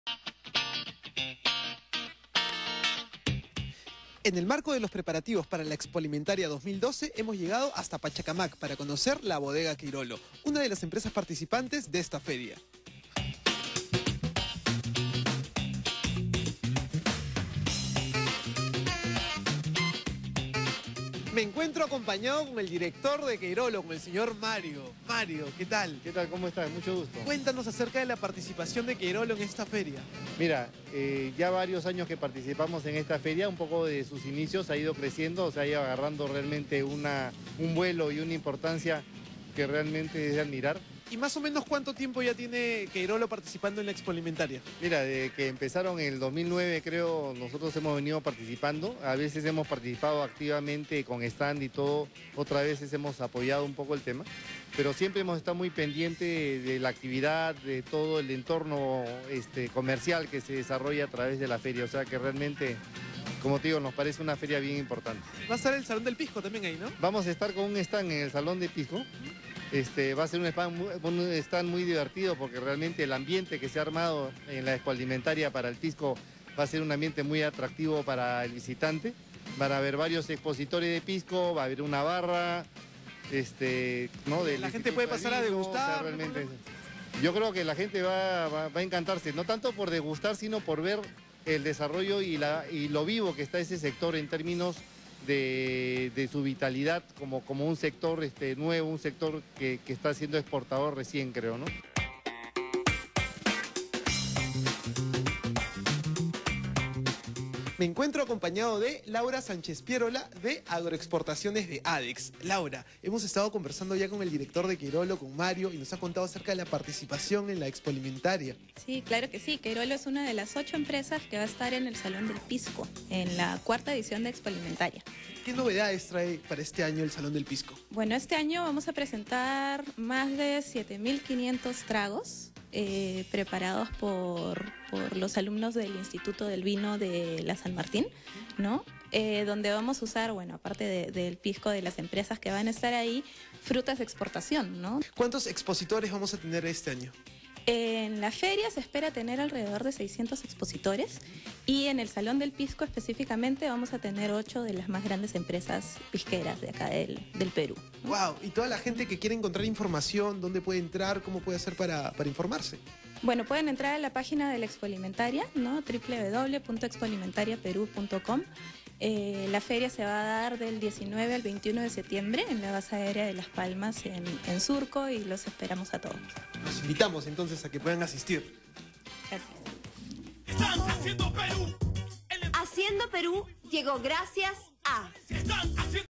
En el marco de los preparativos para la Expoalimentaria 2012 hemos llegado hasta Pachacamac para conocer la bodega Queirolo, una de las empresas participantes de esta feria. Me encuentro acompañado con el director de Queirolo, con el señor Mario. Mario, ¿qué tal? ¿Qué tal? ¿Cómo estás? Mucho gusto. Cuéntanos acerca de la participación de Queirolo en esta feria. Mira, ya varios años que participamos en esta feria, un poco de sus inicios ha ido creciendo, se ha ido agarrando realmente un vuelo y una importancia que realmente es de admirar. ¿Y más o menos cuánto tiempo ya tiene Queirolo participando en la Expoalimentaria? Mira, desde que empezaron en el 2009 creo, nosotros hemos venido participando. A veces hemos participado activamente con stand y todo, otras veces hemos apoyado un poco el tema. Pero siempre hemos estado muy pendientes de la actividad, de todo el entorno comercial que se desarrolla a través de la feria. O sea que realmente, como te digo, nos parece una feria bien importante. Va a estar el Salón del Pisco también ahí, ¿no? Vamos a estar con un stand en el Salón de Pisco. Va a ser un stand muy divertido porque realmente el ambiente que se ha armado en la Expoalimentaria para el pisco va a ser un ambiente muy atractivo para el visitante. Van a haber varios expositores de pisco, va a haber una barra, ¿no? La gente puede pasar a degustar. O sea, realmente, yo creo que la gente va a encantarse, no tanto por degustar, sino por ver el desarrollo y lo vivo que está ese sector en términos de su vitalidad como un sector nuevo, un sector que está siendo exportador recién, creo, ¿no? Me encuentro acompañado de Laura Sánchez Pierola de Agroexportaciones de ADEX. Laura, hemos estado conversando ya con el director de Queirolo, con Mario, y nos ha contado acerca de la participación en la Expoalimentaria. Sí, claro que sí. Queirolo es una de las 8 empresas que va a estar en el Salón del Pisco, en la 4ª edición de Expoalimentaria. ¿Qué novedades trae para este año el Salón del Pisco? Bueno, este año vamos a presentar más de 7.500 tragos preparados por los alumnos del Instituto del Vino de la San Martín, ¿no? Donde vamos a usar, bueno, aparte del pisco de las empresas que van a estar ahí, frutas de exportación, ¿no? ¿Cuántos expositores vamos a tener este año? En la feria se espera tener alrededor de 600 expositores y en el Salón del Pisco específicamente vamos a tener 8 de las más grandes empresas pisqueras de acá del Perú. ¡Wow! Y toda la gente que quiere encontrar información, ¿dónde puede entrar? ¿Cómo puede hacer para informarse? Bueno, pueden entrar a la página de la Expoalimentaria, ¿no? www.expoalimentariaperú.com. La feria se va a dar del 19 al 21 de septiembre en la base aérea de Las Palmas en Surco y los esperamos a todos. Los invitamos entonces a que puedan asistir. Gracias. Están haciendo Perú. Haciendo Perú llegó gracias a...